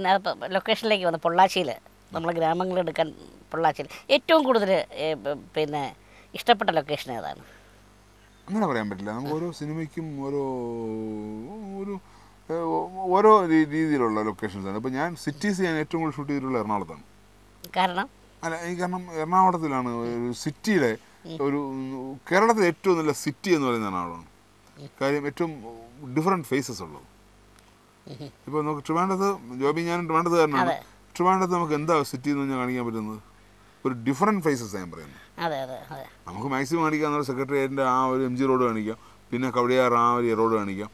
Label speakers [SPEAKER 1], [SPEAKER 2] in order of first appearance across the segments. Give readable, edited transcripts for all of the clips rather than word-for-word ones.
[SPEAKER 1] പിന്നെ ലൊക്കേഷനിലേക്ക് വന്ന് പൊള്ളാച്ചിയിൽ നമ്മൾ ഗ്രാമങ്ങളെടുക്കാൻ പൊള്ളാച്ചിയിൽ ഏറ്റവും കൂടുതൽ പിന്നെ ഇഷ്ടപ്പെട്ട ലൊക്കേഷൻ ഏതാണ്?
[SPEAKER 2] അങ്ങനെ പറയാൻ പറ്റില്ല. നമുക്ക് ഓരോ സിനിമയ്ക്കും ഓരോ ഒരു ഓരോ രീതിയിലുള്ള ലൊക്കേഷൻസാണ്. ഇപ്പോൾ ഞാൻ സിറ്റീസ് ഞാൻ ഏറ്റവും കൂടുതൽ ഷൂട്ട് ചെയ്തിട്ടുള്ള എറണാകുളത്താണ്.
[SPEAKER 1] കാരണം
[SPEAKER 2] കാരണം എറണാകുളത്തിലാണ് ഒരു സിറ്റിയിലെ ഒരു കേരളത്തിലെ ഏറ്റവും നല്ല സിറ്റി എന്ന് പറയുന്ന എറണാകുളമാണ്. കാര്യം ഏറ്റവും ഡിഫറെൻറ്റ് ഫേസസ് ഉള്ളത്. ഇപ്പോൾ നമുക്ക് ട്രിവാൻഡ്രത്ത് ഞാനും ട്രിവാൻഡ്രത്ത് കാരനാണ്. ട്രിവാൻഡ്രത്ത് നമുക്ക് എന്താ സിറ്റി എന്ന് പറഞ്ഞാൽ കാണിക്കാൻ പറ്റുന്നത്? ഒരു ഡിഫറെൻറ്റ് ഫേസസ് ഞാൻ പറയുന്നത്. നമുക്ക് മാക്സിമം കാണിക്കാം സെക്രട്ടേറിയറ്റിൻ്റെ ആ ഒരു MG റോഡ് കാണിക്കാം, പിന്നെ കവടിയാർ ആ ഒരു റോഡ് കാണിക്കാം.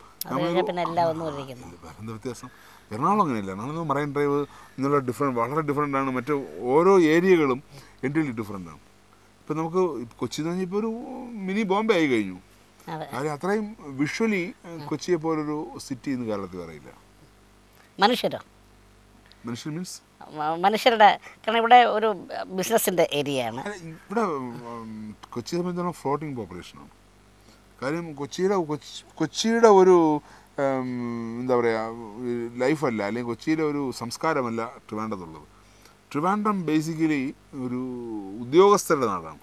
[SPEAKER 2] വേറെന്താ വ്യത്യാസം? എറണാകുളം അങ്ങനെയല്ല. എറണാകുളം മറൈൻ ഡ്രൈവ് എന്നുള്ള വളരെ ഡിഫറെൻ്റാണ്. മറ്റ് ഓരോ ഏരിയകളും എൻ്റർലി ഡിഫറെൻ്റാണ്. ഇപ്പം നമുക്ക് കൊച്ചി എന്ന് പറഞ്ഞാൽ ഇപ്പോൾ ഒരു മിനി ബോംബെ ആയി കഴിഞ്ഞു. കാര്യം അത്രയും വിഷ്വലി കൊച്ചിയെ പോലൊരു സിറ്റി ഇന്ന് കേരളത്തിൽ അറിയില്ല.
[SPEAKER 1] മനുഷ്യർ
[SPEAKER 2] മീൻസ്
[SPEAKER 1] മനുഷ്യരുടെ, കാരണം ഇവിടെ ഒരു ബിസിനസിൻ്റെ ഏരിയയാണ്.
[SPEAKER 2] ഇവിടെ കൊച്ചിയെ സംബന്ധിച്ചിടത്തോളം ഫ്ലോട്ടിംഗ് പോപ്പുലേഷനാണ്. കാര്യം കൊച്ചിയുടെ ഒരു എന്താ പറയുക ലൈഫല്ല, അല്ലെങ്കിൽ കൊച്ചിയിലെ ഒരു സംസ്കാരമല്ല ട്രിവാൻഡ്രത്തുള്ളത്. ട്രിവാൻഡ്രം ബേസിക്കലി ഒരു ഉദ്യോഗസ്ഥരുടെ നാടാണ്.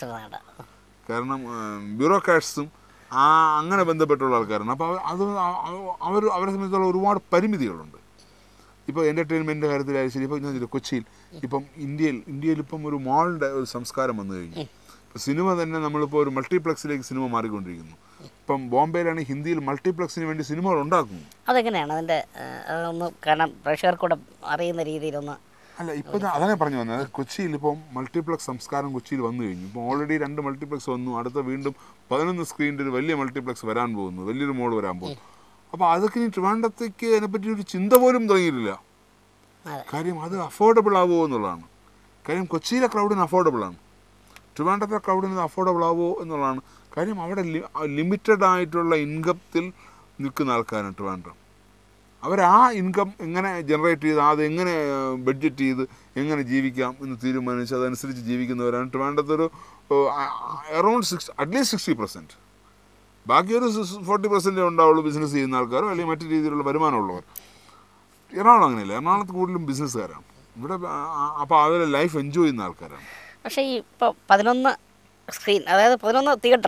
[SPEAKER 2] കാരണം ബ്യൂറോക്രാറ്റ്സും അങ്ങനെ ബന്ധപ്പെട്ടുള്ള ആൾക്കാരാണ്. അപ്പോൾ അവരെ സംബന്ധിച്ചുള്ള ഒരുപാട് പരിമിതികളുണ്ട്. ഇപ്പോൾ എൻ്റർടൈൻമെൻറ്റിൻ്റെ കാര്യത്തിലായാലും ശരി. ഇപ്പോൾ ഞാൻ കൊച്ചിയിൽ ഇപ്പം ഇന്ത്യയിൽ ഇപ്പം ഒരു മാളിൻ്റെ ഒരു സംസ്കാരം വന്നു കഴിഞ്ഞു. ഇപ്പോൾ സിനിമ തന്നെ നമ്മളിപ്പോൾ ഒരു മൾട്ടിപ്ലക്സിലേക്ക് സിനിമ മാറിക്കൊണ്ടിരിക്കുന്നു. ഇപ്പം ബോംബെയിലാണെങ്കിൽ ഹിന്ദിയിൽ മൾട്ടിപ്ലക്സിന് വേണ്ടി സിനിമകൾ ഉണ്ടാക്കുന്നു.
[SPEAKER 1] അതെങ്ങനെയാണ് അതിൻ്റെ ഒന്ന് കാരണം പ്രേക്ഷകർക്കൂടെ അറിയുന്ന രീതിയിലൊന്ന്?
[SPEAKER 2] അല്ല, ഇപ്പോൾ അതാണ് പറഞ്ഞു വന്നത്. കൊച്ചിയിൽ ഇപ്പം മൾട്ടിപ്ലക്സ് സംസ്കാരം കൊച്ചിയിൽ വന്നു കഴിഞ്ഞു. ഇപ്പോൾ ഓൾറെഡി 2 മൾട്ടിപ്ലക്സ് വന്നു. അടുത്ത വീണ്ടും 11 സ്ക്രീനിൻ്റെ ഒരു വലിയ മൾട്ടിപ്ലക്സ് വരാൻ പോകുന്നു, വലിയൊരു മോൾ വരാൻ പോകുന്നു. അപ്പോൾ അതൊക്കെ ഇനി ട്രിവാൻഡ്രത്തേക്ക് അതിനെപ്പറ്റി ഒരു ചിന്ത പോലും തുടങ്ങിയിട്ടില്ല. കാര്യം അത് അഫോർഡബിൾ ആവുമോ എന്നുള്ളതാണ്. കാര്യം കൊച്ചിയിലെ ക്രൗഡിന് അഫോർഡബിളാണ്, ട്രിവാൻഡ്രത്തെ ക്രൗഡിന് അഫോർഡബിൾ ആവുമോ എന്നുള്ളതാണ് കാര്യം. അവിടെ ലിമിറ്റഡ് ആയിട്ടുള്ള ഇൻകത്തിൽ നിൽക്കുന്ന ആൾക്കാരാണ് ട്രിവാൻഡ്രം. ആ ഇൻകം എങ്ങനെ ജനറേറ്റ് ചെയ്ത് അതെങ്ങനെ ബഡ്ജറ്റ് ചെയ്ത് എങ്ങനെ ജീവിക്കാം എന്ന് തീരുമാനിച്ച് അതനുസരിച്ച് ജീവിക്കുന്നവരാണ് ട്രിവാൻഡ്രത്തൊരു അറൗണ്ട് അറ്റ്ലീസ്റ്റ് 60%. ബാക്കി ഒരു 40% ഉണ്ടാവുള്ളൂ ബിസിനസ് ചെയ്യുന്ന ആൾക്കാരോ അല്ലെങ്കിൽ മറ്റു രീതിയിലുള്ള വരുമാനമുള്ളവർ. എറണാകുളം അങ്ങനെയല്ല. എറണാകുളത്ത് കൂടുതലും ബിസിനസ്സുകാരാണ് ഇവിടെ. അപ്പോൾ അവരെ ലൈഫ് എൻജോയ് ചെയ്യുന്ന ആൾക്കാരാണ്.
[SPEAKER 1] പക്ഷേ ഈ ഇപ്പോൾ 11 സ്ക്രീൻ, അതായത് 11 തിയേറ്റർ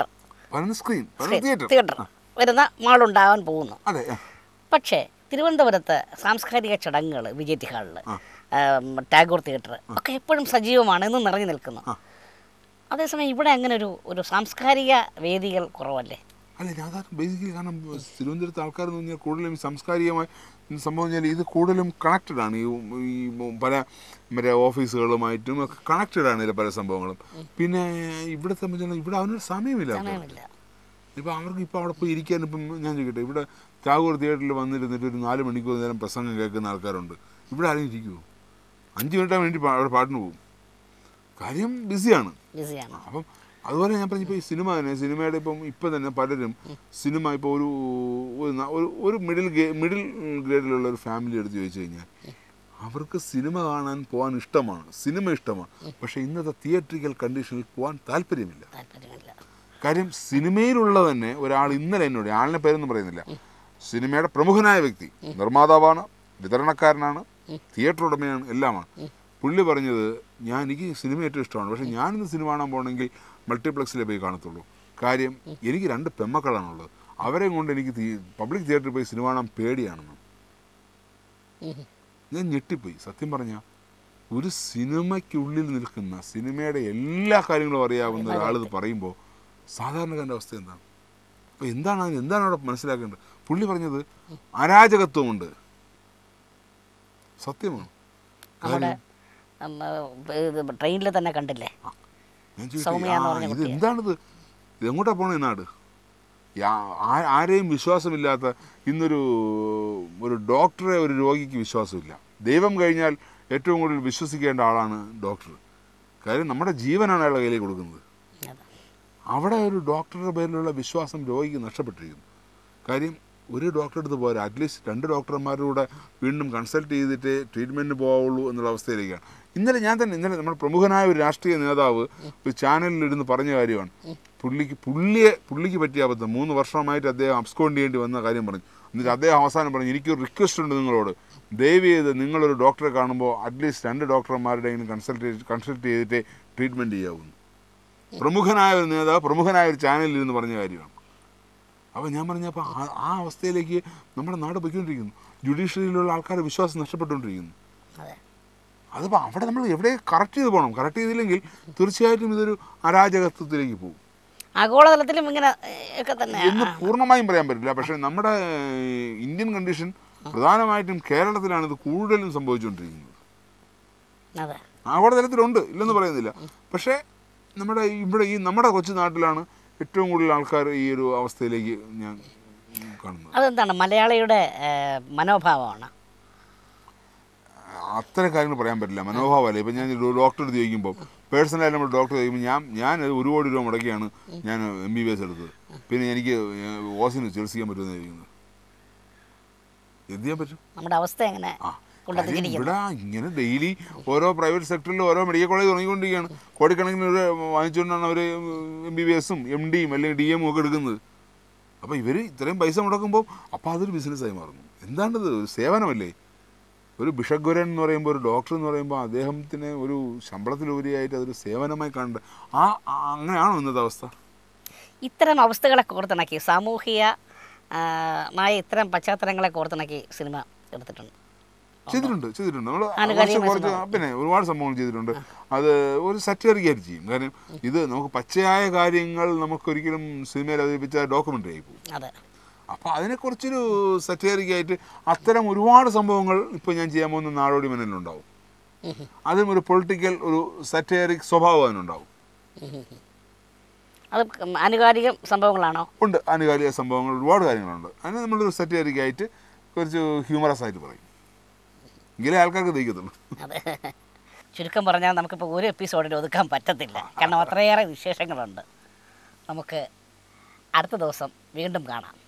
[SPEAKER 1] വരുന്ന മാളുണ്ടാകാൻ പോകുന്നു.
[SPEAKER 2] അതെ.
[SPEAKER 1] പക്ഷേ തിരുവനന്തപുരത്ത് സാംസ്കാരിക ചടങ്ങുകൾ, വിജയ് ഹാളിൽ, ടാഗോർ തിയേറ്റർ ഒക്കെ എപ്പോഴും സജീവമാണ്, എന്നും നിറഞ്ഞു നിൽക്കുന്നു. അതേസമയം ഇവിടെ അങ്ങനെ ഒരു സാംസ്കാരിക വേദികൾ കുറവല്ലേ?
[SPEAKER 2] അല്ല, ഞാൻ ബേസിക്കലി കാരണം തിരുവനന്തപുരത്ത് ആൾക്കാരെന്ന് പറഞ്ഞാൽ കൂടുതലും സാംസ്കാരികമായി സംഭവം പറഞ്ഞാൽ ഇത് കൂടുതലും കണക്റ്റഡാണ്. ഈ പല മറ്റേ ഓഫീസുകളുമായിട്ടും ഒക്കെ കണക്റ്റഡാണ് ഇതിലെ പല സംഭവങ്ങളും. പിന്നെ ഇവിടെ സംബന്ധിച്ചാൽ ഇവിടെ അവനൊരു സമയമില്ല. ഇപ്പോൾ അവർക്ക് ഇപ്പോൾ അവിടെ പോയി ഇരിക്കാൻ, ഇപ്പം ഞാൻ ചോദിക്കട്ടെ, ഇവിടെ ടാഗോർ തിയേറ്ററിൽ വന്നിരുന്നിട്ട് ഒരു 4 മണിക്കൂർ നേരം പ്രസംഗം കേൾക്കുന്ന ആൾക്കാരുണ്ട്. ഇവിടെ ആരും ഇരിക്കുമോ? 5 മിനിറ്റാൻ വേണ്ടി അവിടെ പാട്ടിന് പോകും. കാര്യം ബിസിയാണ്. അപ്പം അതുപോലെ ഞാൻ പറഞ്ഞപ്പോൾ ഈ സിനിമയുടെ ഇപ്പം തന്നെ പലരും സിനിമ ഇപ്പോൾ ഒരു മിഡിൽ ഗ്രേഡിലുള്ള ഒരു ഫാമിലി എടുത്ത് ചോദിച്ചു കഴിഞ്ഞാൽ അവർക്ക് സിനിമ കാണാൻ പോകാൻ ഇഷ്ടമാണ്, സിനിമ ഇഷ്ടമാണ്. പക്ഷേ ഇന്നത്തെ തിയേറ്ററിക്കൽ കണ്ടീഷനിൽ പോകാൻ താല്പര്യമില്ല. കാര്യം സിനിമയിലുള്ള തന്നെ ഒരാൾ ഇന്നലെ എന്നോട്, ആളിനെ പേരൊന്നും പറയുന്നില്ല, സിനിമയുടെ പ്രമുഖനായ വ്യക്തി, നിർമ്മാതാവാണ്, വിതരണക്കാരനാണ്, തിയേറ്റർ ഉടമയാണ്, എല്ലാമാണ്. പുള്ളി പറഞ്ഞത്, എനിക്ക് സിനിമ ഏറ്റവും ഇഷ്ടമാണ്, പക്ഷേ ഞാനിന്ന് സിനിമ കാണാൻ പോകണമെങ്കിൽ മൾട്ടിപ്ലക്സിലേ പോയി കാണത്തുള്ളൂ. കാര്യം എനിക്ക് 2 പെമ്മക്കളാണുള്ളത്, അവരെ കൊണ്ട് എനിക്ക് പബ്ലിക് തിയേറ്ററിൽ പോയി സിനിമ കാണാൻ പേടിയാണെന്ന്. ഞാൻ ഞെട്ടിപ്പോയി. സത്യം പറഞ്ഞാൽ ഒരു സിനിമയ്ക്കുള്ളിൽ നിൽക്കുന്ന സിനിമയുടെ എല്ലാ കാര്യങ്ങളും അറിയാവുന്ന ഒരാളിത് പറയുമ്പോൾ സാധാരണക്കാരൻ്റെ അവസ്ഥ എന്താണ്? അപ്പോൾ എന്താണ് അവിടെ മനസ്സിലാക്കേണ്ടത്? പുള്ളി പറഞ്ഞത് അരാജകത്വമുണ്ട്. സത്യമാണ്.
[SPEAKER 1] ട്രെയിനിൽ തന്നെ കണ്ടില്ലേ,
[SPEAKER 2] ഇത് എന്താണിത്? ഇതെങ്ങോട്ടാ പോണ നാട്? ആരെയും വിശ്വാസമില്ലാത്ത ഒരു ഡോക്ടറെ ഒരു രോഗിക്ക് വിശ്വാസമില്ല. ദൈവം കഴിഞ്ഞാൽ ഏറ്റവും കൂടുതൽ വിശ്വസിക്കേണ്ട ആളാണ് ഡോക്ടർ. കാര്യം നമ്മുടെ ജീവനാണ് അയാളുടെ കയ്യിലേക്ക് കൊടുക്കുന്നത്. അവിടെ ഒരു ഡോക്ടറുടെ പേരിലുള്ള വിശ്വാസം രോഗിക്ക് നഷ്ടപ്പെട്ടിരിക്കുന്നു. കാര്യം ഒരു ഡോക്ടറെ അടുത്ത് പോരാ, അറ്റ്ലീസ്റ്റ് 2 ഡോക്ടർമാരുടെ വീണ്ടും കൺസൾട്ട് ചെയ്തിട്ടേ ട്രീറ്റ്മെൻറ്റിന് പോവുള്ളൂ എന്നുള്ള അവസ്ഥയിലേക്കാണ്. ഇന്നലെ നമ്മുടെ പ്രമുഖനായ ഒരു രാഷ്ട്രീയ നേതാവ് ഒരു ചാനലിലിരുന്ന് പറഞ്ഞ കാര്യമാണ്. പുള്ളിക്ക് പറ്റിയ അബദ്ധം, 3 വർഷമായിട്ട് അദ്ദേഹം അബ്സ്കോണ്ട് ചെയ്യേണ്ടി വന്ന കാര്യം പറഞ്ഞു. എന്നിട്ട് അദ്ദേഹം അവസാനം പറഞ്ഞു, എനിക്കൊരു റിക്വസ്റ്റ് ഉണ്ട് നിങ്ങളോട്, ദയവ് ചെയ്ത് നിങ്ങളൊരു ഡോക്ടറെ കാണുമ്പോൾ അറ്റ്ലീസ്റ്റ് 2 ഡോക്ടർമാരുടെയും കൺസൾട്ട് ചെയ്തിട്ട് ട്രീറ്റ്മെൻറ്റ് ചെയ്യാവുന്നു. പ്രമുഖനായ ഒരു നേതാവ് പ്രമുഖനായ ഒരു ചാനലിൽ ഇരുന്ന് പറഞ്ഞ കാര്യമാണ്. അപ്പോൾ ഞാൻ പറഞ്ഞപ്പോൾ ആ അവസ്ഥയിലേക്ക് നമ്മുടെ നാട് പോയിക്കൊണ്ടിരിക്കുന്നു. ജുഡീഷ്യറിയിലുള്ള ആൾക്കാരുടെ വിശ്വാസം നഷ്ടപ്പെട്ടുകൊണ്ടിരിക്കുന്നു. അതിപ്പോൾ അവിടെ നമ്മൾ എവിടെ കറക്റ്റ് ചെയ്ത് പോകണം. കറക്റ്റ് ചെയ്തില്ലെങ്കിൽ തീർച്ചയായിട്ടും ഇതൊരു അരാജകത്വത്തിലേക്ക് പോകും.
[SPEAKER 1] ആഗോളതലത്തിലും ഇങ്ങനെ ഒക്കെ തന്നെ
[SPEAKER 2] എന്ന് പൂർണ്ണമായും പറയാൻ പറ്റില്ല. പക്ഷേ നമ്മുടെ ഇന്ത്യൻ കണ്ടീഷൻ പ്രധാനമായിട്ടും കേരളത്തിലാണ് ഇത് കൂടുതലും സംഭവിച്ചുകൊണ്ടിരിക്കുന്നത്. ആഗോളതലത്തിലുണ്ട്, ഇല്ലെന്ന് പറയുന്നില്ല. പക്ഷേ നമ്മുടെ കൊച്ചു നാട്ടിലാണ് ഏറ്റവും കൂടുതൽ ആൾക്കാർ ഈ ഒരു അവസ്ഥയിലേക്ക് ഞാൻ കാണുന്നത്.
[SPEAKER 1] അതെന്താണ് മലയാളിയുടെ മനോഭാവമാണ്?
[SPEAKER 2] അത്തരം കാര്യങ്ങൾ പറയാൻ പറ്റില്ല. മനോഭാവമല്ല. ഇപ്പം ഞാൻ ഡോക്ടറെ ചോദിക്കുമ്പോൾ, പേഴ്സണലായിട്ട് നമ്മൾ ഡോക്ടർ ചോദിക്കുമ്പോൾ ഞാൻ 1 കോടി രൂപ മുടക്കിയാണ് ഞാൻ MBBS എടുത്തത്, പിന്നെ എനിക്ക് ഓസിന് ചികിത്സിക്കാൻ പറ്റുമെന്ന് ചോദിക്കുന്നത്. എന്ത് ചെയ്യാൻ പറ്റും?
[SPEAKER 1] നമ്മുടെ അവസ്ഥ എങ്ങനെ?
[SPEAKER 2] ഇവിടെ ഇങ്ങനെ ഡെയിലി ഓരോ പ്രൈവറ്റ് സെക്ടറിൽ ഓരോ മെഡിക്കൽ കോളേജ് തുടങ്ങിക്കൊണ്ടിരിക്കുകയാണ്. കോടിക്കണക്കിന് വാങ്ങിച്ചുകൊണ്ടാണ് അവർ MBBSഉം MDയും അല്ലെങ്കിൽ DM ഒക്കെ എടുക്കുന്നത്. അപ്പോൾ ഇവർ ഇത്രയും പൈസ മുടക്കുമ്പോൾ അപ്പോൾ അതൊരു ബിസിനസ്സായി മാറുന്നു. എന്താണിത്? ഒരു സേവനമല്ലേ? ഒരു ബിഷഗ്വരൻ എന്ന് പറയുമ്പോൾ, ഒരു ഡോക്ടർ എന്ന് പറയുമ്പോൾ അദ്ദേഹത്തിന് ഒരു ശമ്പളത്തിലുപരിയായിട്ട് അതൊരു സേവനമായി കാണേണ്ട അങ്ങനെയാണോ ഇന്നത്തെ അവസ്ഥ?
[SPEAKER 1] ഇത്തരം അവസ്ഥകളെ കോർത്തിണക്കി സാമൂഹികമായ ഇത്തരം പശ്ചാത്തലങ്ങളെ കോർത്തിണക്കി സിനിമ
[SPEAKER 2] ചെയ്തിട്ടുണ്ട്. നമ്മൾ കുറച്ച് പിന്നെ ഒരുപാട് സംഭവങ്ങൾ ചെയ്തിട്ടുണ്ട്. അത് ഒരു സറ്ററിക്കായിട്ട് ചെയ്യും. കാരണം ഇത് നമുക്ക് പച്ചയായ കാര്യങ്ങൾ നമുക്കൊരിക്കലും സിനിമയിൽ അവതരിപ്പിച്ച ഡോക്യുമെൻ്ററി ആയി പോകും. അപ്പോൾ അതിനെക്കുറിച്ചൊരു സറ്ററിക്കായിട്ട് അത്തരം ഒരുപാട് സംഭവങ്ങൾ ഇപ്പോൾ ഞാൻ ചെയ്യാൻ പോകുന്ന നാടോടി മന്നനിലുണ്ടാവും. അതും ഒരു പൊളിറ്റിക്കൽ ഒരു സറ്ററിക് സ്വഭാവം അതിനുണ്ടാവും.
[SPEAKER 1] അത് ആനുകാലിക സംഭവങ്ങളാണോ? ഉണ്ട്,
[SPEAKER 2] ആനുകാലിക സംഭവങ്ങൾ ഒരുപാട് കാര്യങ്ങളുണ്ട്. അതിന് നമ്മളൊരു സറ്ററിക്കായിട്ട് കുറച്ച് ഹ്യൂമറസ് ആയിട്ട് പറയും. എങ്കിലേ ആൾക്കാർക്ക് ദഹിക്കത്തുള്ളൂ.
[SPEAKER 1] അതെ, ചുരുക്കം പറഞ്ഞാൽ നമുക്കിപ്പോൾ ഒരു എപ്പിസോഡിൽ ഒതുക്കാൻ പറ്റത്തില്ല. കാരണം അത്രയേറെ വിശേഷങ്ങളുണ്ട്. നമുക്ക് അടുത്ത ദിവസം വീണ്ടും കാണാം.